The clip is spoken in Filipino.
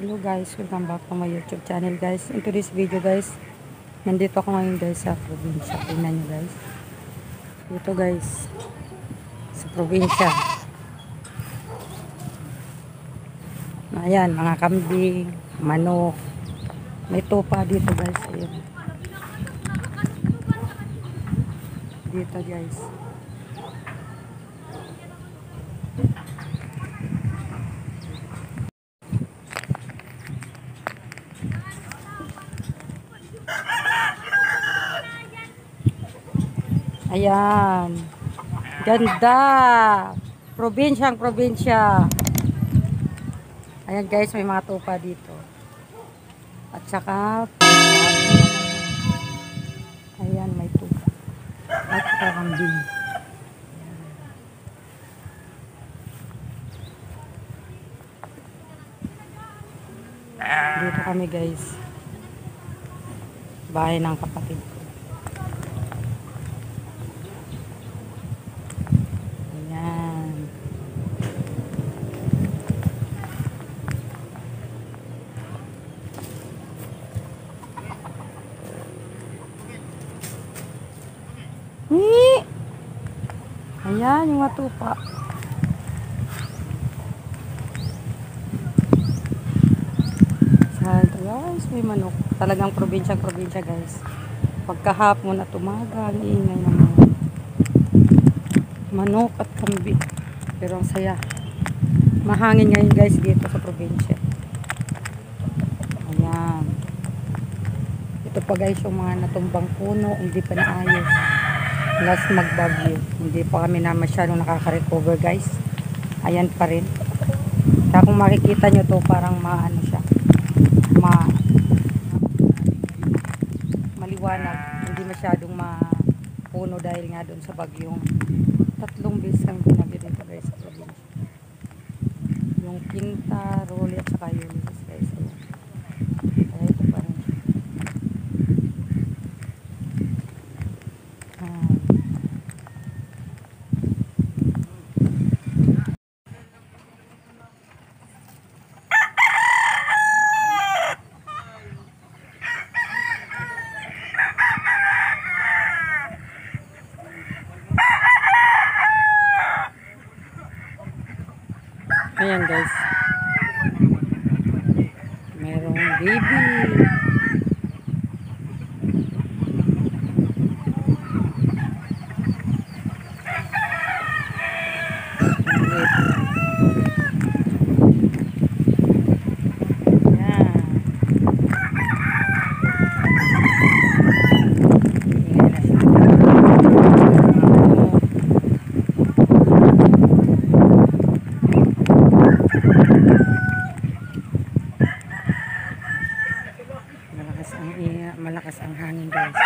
Hello guys, welcome back to my YouTube channel guys. In today's video guys, nandito ako ngayon guys sa probinsya. Tingnan nyo guys. Dito guys, sa probinsya. Ayan, mga kambing, manok. May tupa dito guys. Ayan. Dito guys. Ayan. Ganda. Probinsyang probinsya. Ayan guys, may mga tupa dito. At saka ayan, may tupa. At saka kambing. Dito kami guys. Bahay ng kapatid ko. Ayan, yung matupa. Saan guys, may manok. Talagang probinsya guys. Pagkahapon at umaga, ang ingay ng mga manok at kambing. Pero ang saya. Mahangin ngayon guys dito sa probinsya. Ayan. Ito pa guys yung mga natumbang puno, hindi pa naayos. Last magbagyo. Hindi pa kami na masyadong nakaka-recover guys. Ayan pa rin. Kaya kung makikita nyo to parang maano siya. Maliwanag. Hindi masyadong mapuno dahil nga doon sa bagyong 3 beses kami pinagyo dito guys sa probinsya. Yung Quinta, Roli at saka Yulis guys. Kaya ito pa rin. Ayan guys. Merong baby. Malakas ang hangin guys.